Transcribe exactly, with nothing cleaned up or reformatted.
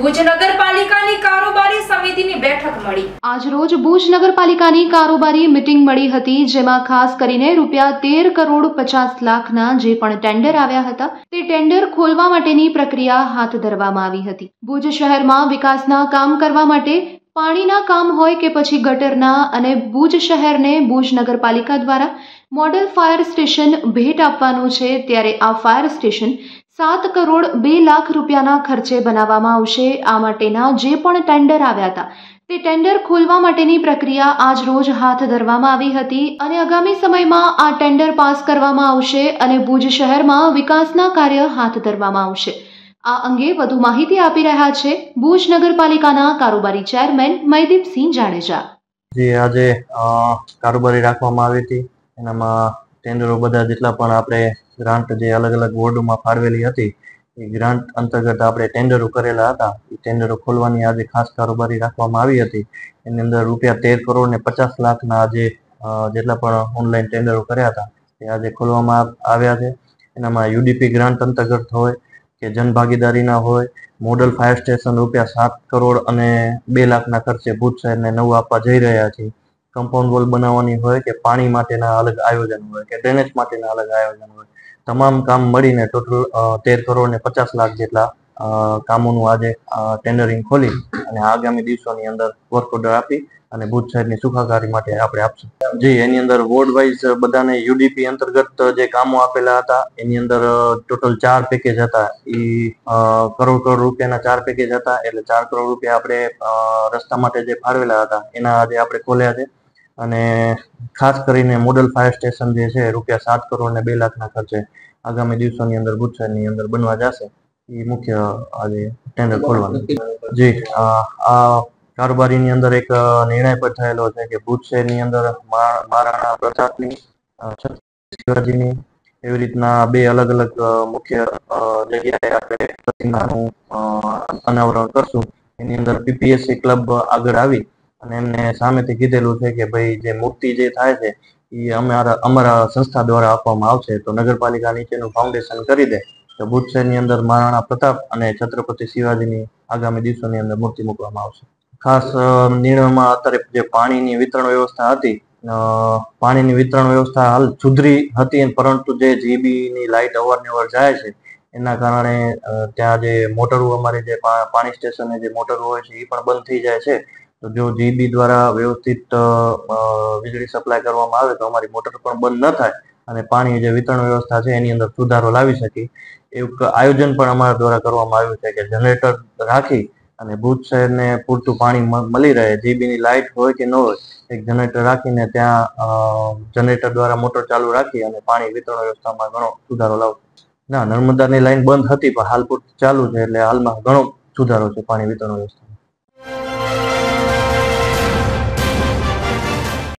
ભુજ નગરપાલિકાની કારોબારી સમિતિની બેઠક મળી। આજ રોજ ભુજ નગરપાલિકાની કારોબારી મીટિંગ મળી હતી, જેમાં ખાસ કરીને રૂપિયા તેર કરોડ પચાસ લાખના જે પણ ટેન્ડર આવ્યા હતા તે ટેન્ડર ખોલવા માટેની પ્રક્રિયા હાથ ધરવામાં આવી હતી। ભુજ શહેરમાં વિકાસના કામ કરવા માટે પાણીના કામ હોય કે પછી ગટરના અને ભુજ શહેરને ભુજ નગરપાલિકા દ્વારા મોડેલ ફાયર સ્ટેશન ભેટ આપવાનું છે, ત્યારે આ ફાયર સ્ટેશન સાત કરોડ બે લાખ રૂપિયાના ખર્ચે બનાવવામાં આવશે। આ માટેના જે પણ ટેન્ડર આવ્યા હતા તે ટેન્ડર ખોલવા માટેની પ્રક્રિયા આજ રોજ હાથ ધરવામાં આવી હતી અને આગામી સમયમાં આ ટેન્ડર પાસ કરવામાં આવશે અને ભુજ શહેરમાં વિકાસના કાર્ય હાથ ધરવામાં આવશે। આ અંગે વધુ માહિતી આપી રહ્યા છે ભુજ નગરપાલિકાના કારોબારી ચેરમેન મયદીપસિંહ જાડેજા। જે આજે કારોબારી રાખવામાં આવી હતી એનામાં ટેન્ડરો બધા જેટલા પણ આપણે ગ્રાન્ટ જે અલગ અલગ વોર્ડોમાં ફાળવેલી હતી એ ગ્રાન્ટ અંતર્ગત આપણે ટેન્ડરો કરેલા હતા। એ ટેન્ડરો ખોલવાની આજે ખાસ કારોબારી રાખવામાં આવી હતી। એની અંદર રૂપિયા તેર કરોડ ને પચાસ લાખના આજે જેટલા પણ ઓનલાઈન ટેન્ડરો કર્યા હતા એ આજે ખોલવામાં આવ્યા છે। એનામાં યુડીપી ગ્રાન્ટ અંતર્ગત હોય કે જનભાગીદારીના હોય, મોડલ ફાયર સ્ટેશન રૂપિયા સાત કરોડ અને બે લાખના ખર્ચે ભુજ શહેરને નવું આપવા જઈ રહ્યા છીએ। કમ્પાઉન્ડ વોલ બનાવવાની હોય કે પાણી માટેના અલગ આયોજન હોય કે ડ્રેનેજ માટેના અલગ આયોજન હોય, તમામ કામ મળીને ટોટલ તેર કરોડ ને પચાસ લાખ જેટલા કામોનું આજે ટેન્ડરિંગ ખોલી અને આગામી દિવસોની અંદર વર્ક ઓર્ડર આપી અને ભુજ શહેરની સુખાકારી માટે આપણે આપશું। જી, એની અંદર વોર્ડ વાઇઝ બધાને યુડીપી અંતર્ગત જે કામો આપેલા હતા એની અંદર ટોટલ ચાર પેકેજ હતા। એ કરોડ કરોડ રૂપિયાના ચાર પેકેજ હતા, એટલે ચાર કરોડ રૂપિયા આપણે રસ્તા માટે જે ફાળવેલા હતા એના આજે આપણે ખોલ્યા છે અને ખાસ કરીને મોડલ ફાયર સ્ટેશન જે છે રૂપિયા સાત કરોડ ને બે લાખના ખર્ચે આગામી દિવસોની અંદર ભુજ શહેરની અંદર બનવા જશે। એ મુખ્ય આજે ટેન્ડર ખોલવાનું। જી, આ કારોબારીની અંદર એક નિર્ણય પણ થયેલો છે કે ભુજ શહેરની અંદર મહારાણા પ્રતાપની, છત્રપતિ શિવાજીની એવી રીતના બે અલગ અલગ મુખ્ય જગ્યાએ આપણે પ્રતિમાનું અનાવરણ કરશું। એની અંદર પીપીએસસી ક્લબ આગળ આવી અને એમને સામેથી કીધેલું છે કે ભાઈ જે મૂર્તિ જે થાય છે એ અમારા અમારા સંસ્થા દ્વારા આપવામાં આવશે, તો નગરપાલિકા નીચેનું ફાઉન્ડેશન કરી દે તો ભુજ શહેરની અંદર મહારાણા પ્રતાપ અને છત્રપતિ શિવાજીની આગામી દિવસોની અંદર મૂર્તિ મૂકવામાં આવશે। ખાસ નિર્ણયમાં અત્યારે જે પાણીની વિતરણ વ્યવસ્થા હતી, પાણીની વિતરણ વ્યવસ્થા હાલ સુધરી હતી, પરંતુ જે જીબીની લાઇટ અવારનવાર જાય છે એના કારણે ત્યાં જે મોટરો અમારે જે પાણી સ્ટેશને જે મોટરો હોય છે એ પણ બંધ થઈ જાય છે। તો જો જીબી દ્વારા વ્યવસ્થિત વીજળી સપ્લાય કરવામાં આવે તો અમારી મોટર પણ બંધ ન થાય અને પાણી જે વિતરણ વ્યવસ્થા છે એની અંદર સુધારો લાવી શકી એવું આયોજન પણ અમારા દ્વારા કરવામાં આવ્યું છે કે જનરેટર રાખી અને ભુજ શહેરને પૂરતું પાણી મળી રહે, જીબીની લાઇટ હોય કે ન હોય, એક જનરેટર રાખીને ત્યાં જનરેટર દ્વારા મોટર ચાલુ રાખી અને પાણી વિતરણ વ્યવસ્થામાં ઘણો સુધારો લાવશે। ના, નર્મદાની લાઈન બંધ હતી પણ હાલ પૂરતી ચાલુ છે, એટલે હાલમાં ઘણો સુધારો છે પાણી વિતરણ વ્યવસ્થા।